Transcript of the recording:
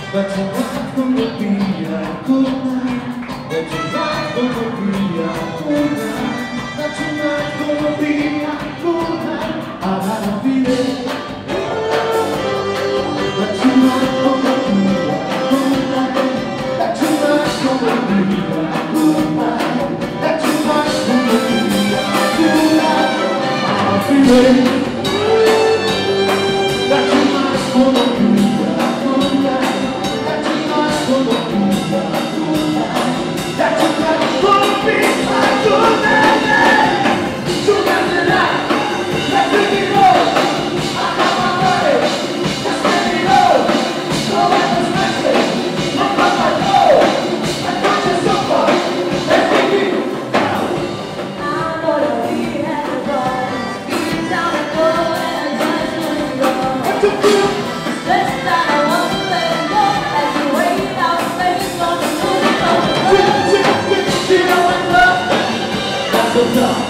But tonight gonna be a good night. But tonight gonna be a good night. But tonight gonna be a good night. I got a feeling. But tonight gonna be a good night. That tonight's gonna be a good night. That tonight's gonna be a good night. I got a feeling. That tonight's gonna be a good night. Stop.